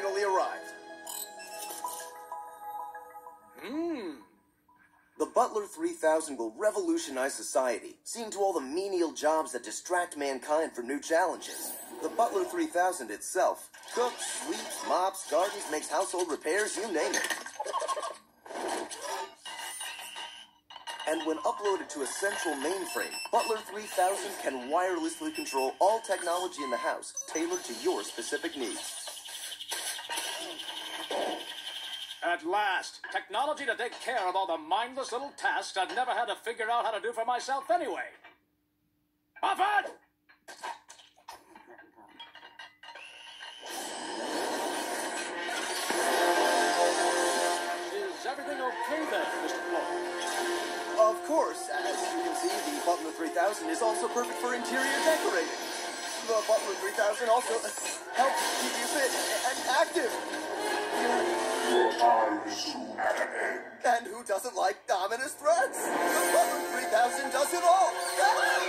finally arrived. The Butler 3000 will revolutionize society, seeing to all the menial jobs that distract mankind from new challenges. The Butler 3000 itself cooks, sweeps, mops, gardens, makes household repairs, you name it. And when uploaded to a central mainframe, Butler 3000 can wirelessly control all technology in the house, tailored to your specific needs. At last, technology to take care of all the mindless little tasks I'd never had to figure out how to do for myself anyway. Buffett! Is everything okay there, Mr. Paul? Of course, as you can see, the Butler 3000 is also perfect for interior decorating. The Butler 3000 also helps keep you fit and active. Your time is soon at an end. And who doesn't like ominous threats? The Butler 3000 does it all!